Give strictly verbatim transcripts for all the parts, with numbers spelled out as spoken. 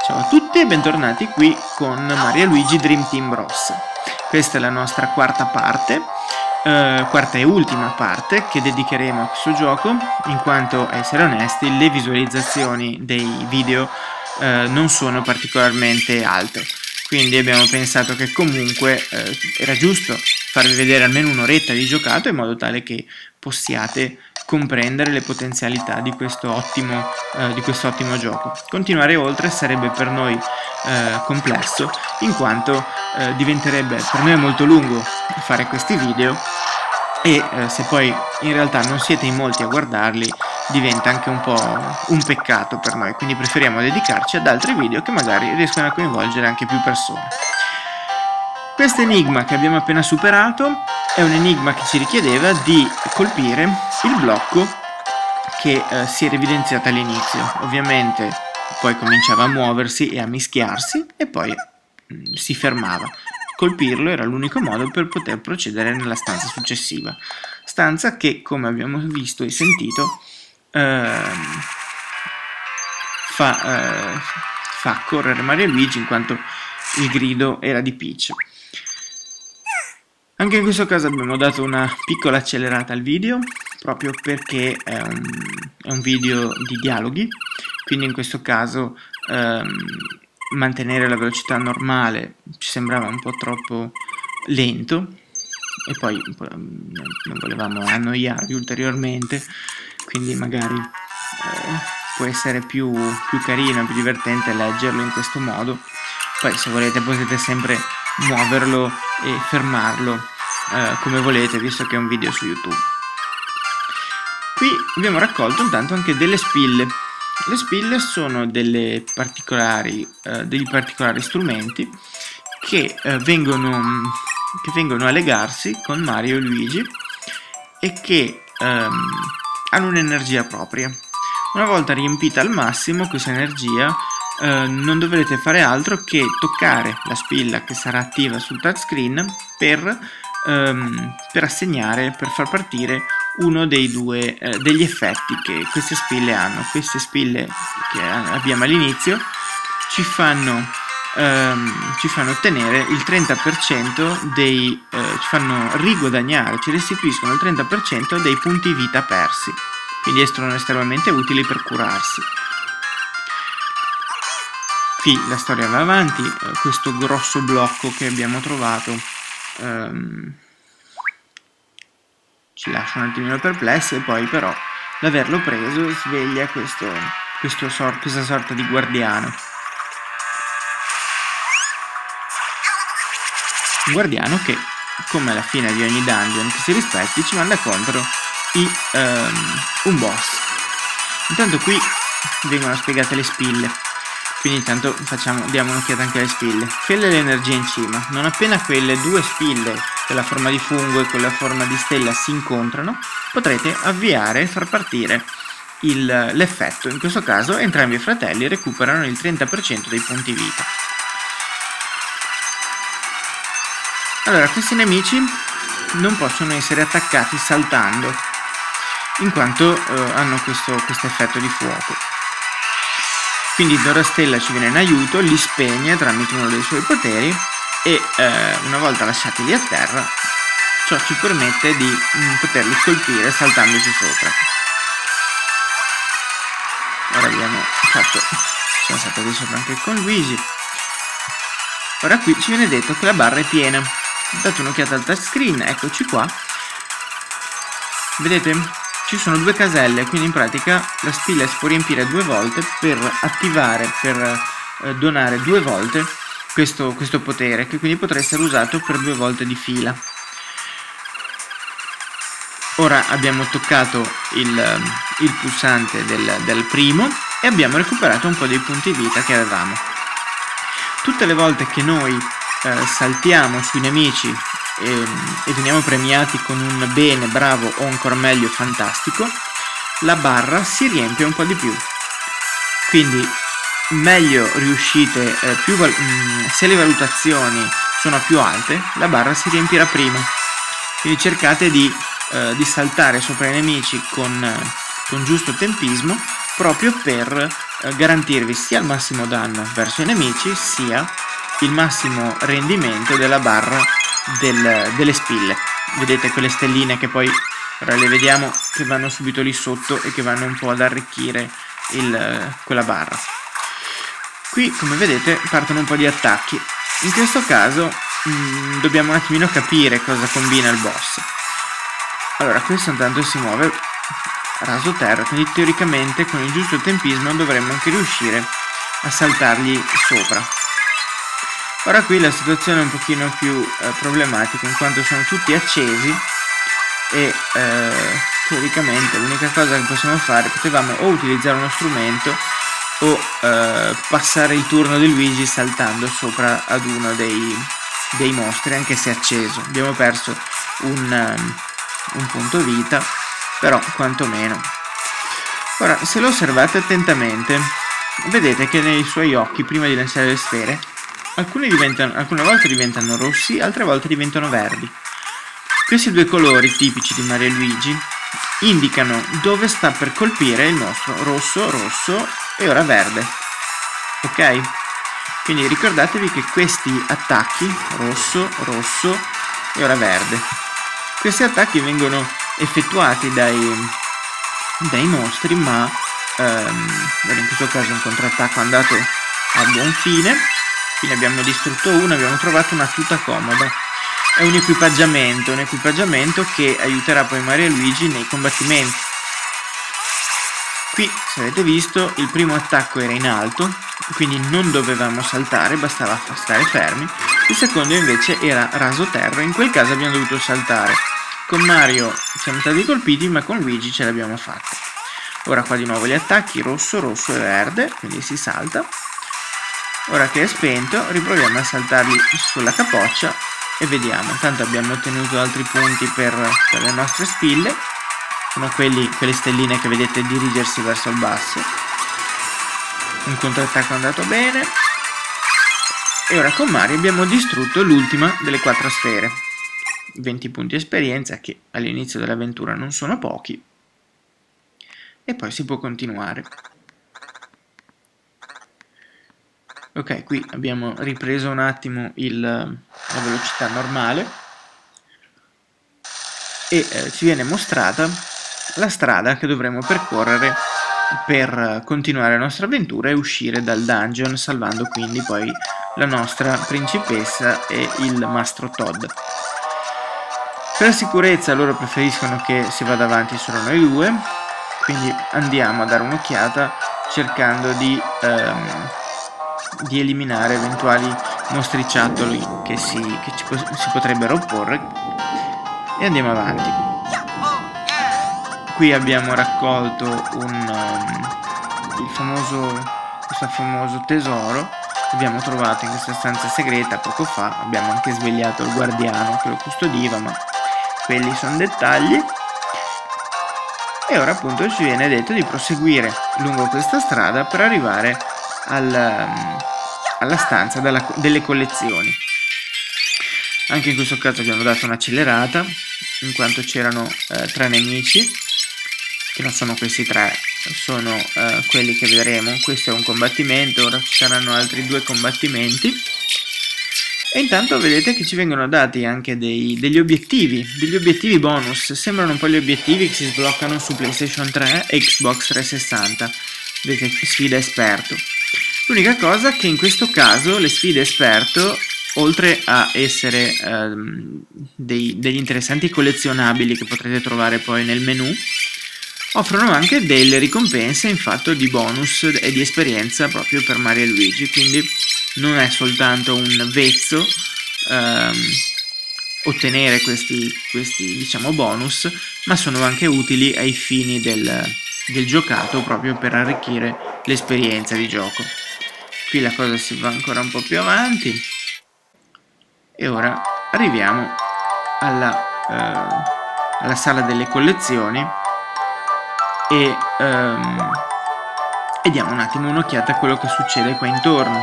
Ciao a tutti e bentornati qui con Mario e Luigi Dream Team Bros. Questa è la nostra quarta parte, eh, quarta e ultima parte che dedicheremo a questo gioco, in quanto, a essere onesti, le visualizzazioni dei video eh, non sono particolarmente alte. Quindi abbiamo pensato che comunque eh, era giusto farvi vedere almeno un'oretta di giocato in modo tale che possiate comprendere le potenzialità di questo ottimo, eh, di questo ottimo gioco. Continuare oltre sarebbe per noi eh, complesso, in quanto eh, diventerebbe per noi molto lungo fare questi video e eh, se poi in realtà non siete in molti a guardarli diventa anche un po' un peccato per noi, quindi preferiamo dedicarci ad altri video che magari riescono a coinvolgere anche più persone. Questo enigma che abbiamo appena superato è un enigma che ci richiedeva di colpire il blocco che eh, si era evidenziato all'inizio. Ovviamente poi cominciava a muoversi e a mischiarsi e poi mh, si fermava. Colpirlo era l'unico modo per poter procedere nella stanza successiva. Stanza che, come abbiamo visto e sentito, eh, fa, eh, fa correre Mario e Luigi in quanto il grido era di Peach. Anche in questo caso abbiamo dato una piccola accelerata al video, proprio perché è un, è un video di dialoghi, quindi in questo caso ehm, mantenere la velocità normale ci sembrava un po' troppo lento e poi non volevamo annoiarvi ulteriormente, quindi magari eh, può essere più, più carino e più divertente leggerlo in questo modo. Poi se volete potete sempre muoverlo e fermarlo eh, come volete, visto che è un video su YouTube. Qui abbiamo raccolto intanto anche delle spille. Le spille sono delle particolari, eh, degli particolari strumenti che, eh, vengono, che vengono a legarsi con Mario e Luigi e che ehm, hanno un'energia propria. Una volta riempita al massimo questa energia, Uh, non dovrete fare altro che toccare la spilla che sarà attiva sul touchscreen per, um, per assegnare, per far partire uno dei due uh, degli effetti che queste spille hanno. Queste spille che abbiamo all'inizio ci fanno, um, ci fanno ottenere il trenta per cento dei, uh, ci fanno riguadagnare, ci restituiscono il trenta per cento dei punti vita persi, quindi sono estremamente utili per curarsi. Qui la storia va avanti, eh, questo grosso blocco che abbiamo trovato ehm, ci lascia un attimino perplessi e poi però l'averlo preso sveglia questo, questo sor questa sorta di guardiano. Un guardiano che, come alla fine di ogni dungeon che si rispetti, ci manda contro i, ehm, un boss. Intanto qui vengono spiegate le spille. Quindi intanto facciamo, diamo un'occhiata anche alle spille. Quelle le energie in cima. Non appena quelle due spille, quella a forma di fungo e quella a forma di stella, si incontrano, potrete avviare e far partire l'effetto. In questo caso entrambi i fratelli recuperano il trenta per cento dei punti vita. Allora, questi nemici non possono essere attaccati saltando, in quanto eh, hanno questo, questo effetto di fuoco. Quindi Dorastella ci viene in aiuto, li spegne tramite uno dei suoi poteri e eh, una volta lasciati lì a terra, ciò ci permette di mh, poterli colpire saltandoci sopra. Ora abbiamo fatto, sono stato di sopra anche con Luigi. Ora qui ci viene detto che la barra è piena. Date un'occhiata al touchscreen, eccoci qua. Vedete? Ci sono due caselle, quindi in pratica la spilla si può riempire due volte per attivare, per eh, donare due volte questo, questo potere, che quindi potrà essere usato per due volte di fila. Ora abbiamo toccato il, il pulsante del, del primo e abbiamo recuperato un po' dei punti vita che avevamo. Tutte le volte che noi eh, saltiamo sui nemici E, e veniamo premiati con un bene, bravo o ancora meglio fantastico, la barra si riempie un po' di più. Quindi meglio riuscite, eh, più mh, se le valutazioni sono più alte, la barra si riempirà prima. Quindi cercate di, eh, di saltare sopra i nemici con, con giusto tempismo, proprio per eh, garantirvi sia il massimo danno verso i nemici, sia il massimo rendimento della barra del, delle spille. Vedete quelle stelline che poi, ora le vediamo, che vanno subito lì sotto e che vanno un po' ad arricchire il, quella barra. Qui, come vedete, partono un po' di attacchi. In questo caso mh, dobbiamo un attimino capire cosa combina il boss. Allora, questo intanto si muove raso terra, quindi teoricamente con il giusto tempismo dovremmo anche riuscire a saltargli sopra. Ora qui la situazione è un pochino più eh, problematica, in quanto sono tutti accesi e eh, teoricamente l'unica cosa che possiamo fare, potevamo o utilizzare uno strumento o eh, passare il turno di Luigi saltando sopra ad uno dei, dei mostri, anche se acceso. Abbiamo perso un, um, un punto vita, però quantomeno. Ora, se lo osservate attentamente, vedete che nei suoi occhi, prima di lanciare le sfere, alcune, diventano, alcune volte diventano rossi, altre volte diventano verdi. Questi due colori tipici di Mario e Luigi indicano dove sta per colpire il mostro: rosso, rosso e ora verde. Ok? Quindi ricordatevi che questi attacchi, rosso, rosso e ora verde, questi attacchi vengono effettuati dai, dai mostri, ma ehm, in questo caso un contrattacco è andato a buon fine. Quindi abbiamo distrutto uno, abbiamo trovato una tuta comoda. È un equipaggiamento, un equipaggiamento che aiuterà poi Mario e Luigi nei combattimenti. Qui, se avete visto, il primo attacco era in alto, quindi non dovevamo saltare, bastava stare fermi. Il secondo invece era raso terra, in quel caso abbiamo dovuto saltare. Con Mario siamo stati colpiti, ma con Luigi ce l'abbiamo fatta. Ora qua di nuovo gli attacchi, rosso, rosso e verde, quindi si salta. Ora che è spento, riproviamo a saltargli sulla capoccia e vediamo. Intanto abbiamo ottenuto altri punti per, per le nostre spille. Sono quelli, quelle stelline che vedete dirigersi verso il basso. Un contrattacco è andato bene. E ora con Mario abbiamo distrutto l'ultima delle quattro sfere. venti punti esperienza, che all'inizio dell'avventura non sono pochi. E poi si può continuare. Ok, qui abbiamo ripreso un attimo il, la velocità normale e eh, ci viene mostrata la strada che dovremo percorrere per continuare la nostra avventura e uscire dal dungeon, salvando quindi poi la nostra principessa e il mastro Todd. Per la sicurezza loro preferiscono che si vada avanti solo noi due, quindi andiamo a dare un'occhiata cercando di... Um, di eliminare eventuali mostriciattoli che, si, che ci, si potrebbero opporre, e andiamo avanti. Qui abbiamo raccolto un, um, il famoso, questo famoso tesoro che abbiamo trovato in questa stanza segreta poco fa. Abbiamo anche svegliato il guardiano che lo custodiva, ma quelli sono dettagli. E ora appunto ci viene detto di proseguire lungo questa strada per arrivare Al, um, alla stanza della, delle collezioni. Anche in questo caso abbiamo dato un'accelerata, in quanto c'erano eh, tre nemici, che non sono questi tre, sono eh, quelli che vedremo. Questo è un combattimento, ora ci saranno altri due combattimenti. E intanto vedete che ci vengono dati anche dei, degli obiettivi, degli obiettivi bonus. Sembrano un po' gli obiettivi che si sbloccano su PlayStation tre e Xbox trecentosessanta. Vedete, sfida esperto. L'unica cosa che in questo caso le sfide esperto, oltre a essere ehm, dei, degli interessanti collezionabili che potrete trovare poi nel menu, offrono anche delle ricompense in fatto di bonus e di esperienza proprio per Mario e Luigi, quindi non è soltanto un vezzo ehm, ottenere questi, questi diciamo bonus, ma sono anche utili ai fini del, del giocato, proprio per arricchire l'esperienza di gioco. Qui la cosa si va ancora un po' più avanti e ora arriviamo alla, eh, alla sala delle collezioni e, ehm, e diamo un attimo un'occhiata a quello che succede qua intorno.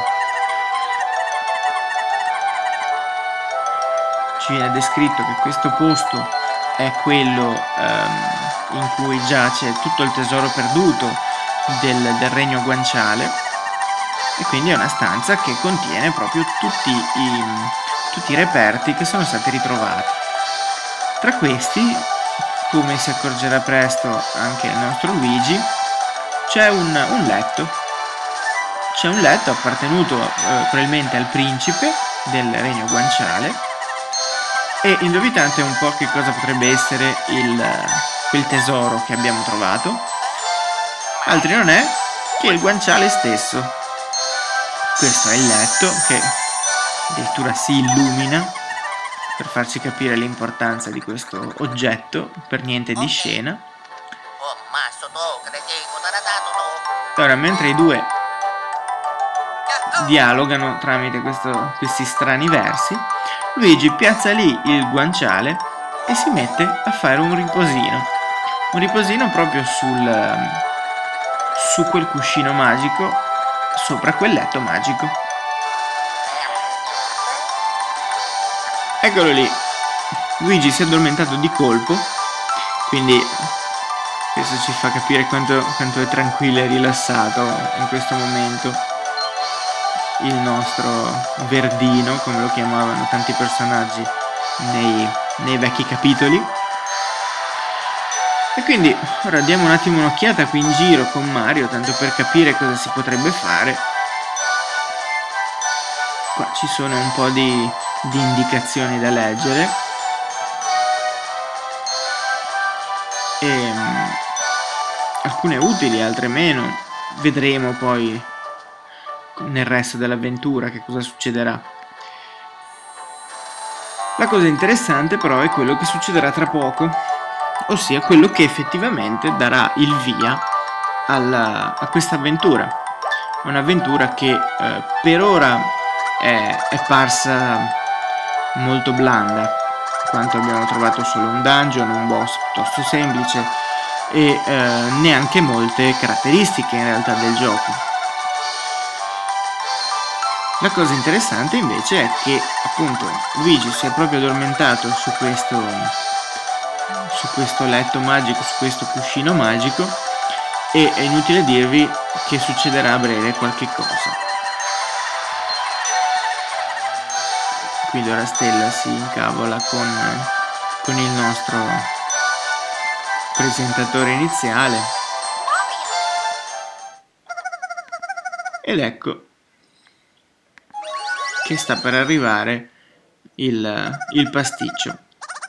Ci viene descritto che questo posto è quello ehm, in cui giace tutto il tesoro perduto del, del regno guanciale, e quindi è una stanza che contiene proprio tutti i, tutti i reperti che sono stati ritrovati. Tra questi, come si accorgerà presto anche il nostro Luigi, c'è un, un letto. C'è un letto appartenuto eh, probabilmente al principe del regno guanciale, e indovinate un po' che cosa potrebbe essere il, quel tesoro che abbiamo trovato. Altri non è che il guanciale stesso. Questo è il letto che addirittura si illumina per farci capire l'importanza di questo oggetto, per niente di scena. Ora, mentre i due dialogano tramite questo, questi strani versi, Luigi piazza lì il guanciale e si mette a fare un riposino. Un riposino proprio sul, su quel cuscino magico, sopra quel letto magico. Eccolo lì. Luigi si è addormentato di colpo, quindi questo ci fa capire quanto, quanto è tranquillo e rilassato in questo momento il nostro Verdino, come lo chiamavano tanti personaggi nei, nei vecchi capitoli. E quindi ora diamo un attimo un'occhiata qui in giro con Mario, tanto per capire cosa si potrebbe fare. Qua ci sono un po' di, di indicazioni da leggere. E, um, alcune utili, altre meno. Vedremo poi nel resto dell'avventura che cosa succederà. La cosa interessante però è quello che succederà tra poco, ossia quello che effettivamente darà il via alla, a questa avventura. Un'avventura che eh, per ora è, è parsa molto blanda, in quanto abbiamo trovato solo un dungeon, un boss piuttosto semplice e eh, neanche molte caratteristiche in realtà del gioco. La cosa interessante invece è che appunto Luigi si è proprio addormentato su questo, su questo letto magico, su questo cuscino magico, e è inutile dirvi che succederà a breve qualche cosa. Quindi ora Stella si incavola con, con il nostro presentatore iniziale, ed ecco che sta per arrivare il, il pasticcio.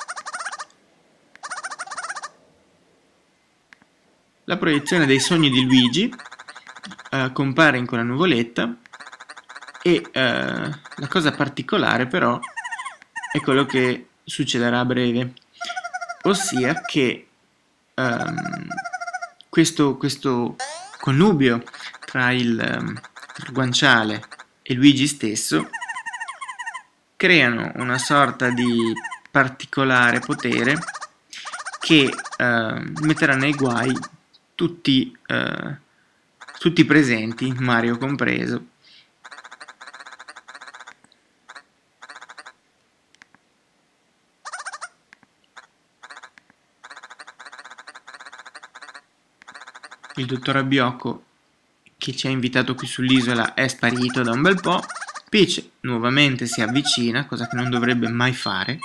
La proiezione dei sogni di Luigi eh, compare in quella nuvoletta, e eh, la cosa particolare però è quello che succederà a breve, ossia che ehm, questo, questo connubio tra il, tra il guanciale e Luigi stesso creano una sorta di particolare potere che eh, metterà nei guai tutti, eh, tutti i presenti, Mario compreso. Il dottor Abbiocco, che ci ha invitato qui sull'isola, è sparito da un bel po'. Peach nuovamente si avvicina, cosa che non dovrebbe mai fare.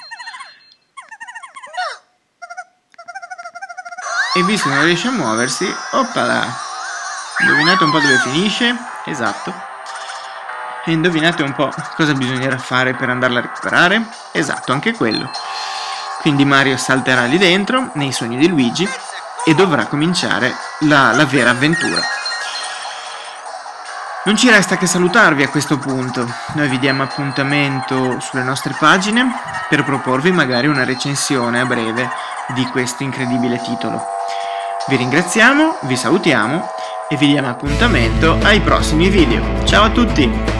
E visto che non riesce a muoversi, oppala! Indovinate un po' dove finisce? Esatto. E indovinate un po' cosa bisognerà fare per andarla a recuperare? Esatto, anche quello. Quindi Mario salterà lì dentro, nei sogni di Luigi, e dovrà cominciare la, la vera avventura. Non ci resta che salutarvi a questo punto. Noi vi diamo appuntamento sulle nostre pagine per proporvi magari una recensione a breve di questo incredibile titolo. Vi ringraziamo, vi salutiamo e vi diamo appuntamento ai prossimi video. Ciao a tutti!